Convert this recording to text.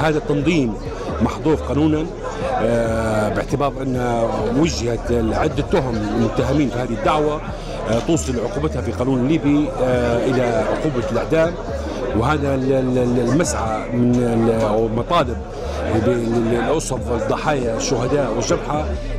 هذا التنظيم محظور قانونا باعتبار أن وجهت عدة تهم للمتهمين في هذه الدعوة توصل عقوبتها في قانون الليبي إلى عقوبة الإعدام. وهذا المسعى من المطالب لأسر الضحايا الشهداء والجرحى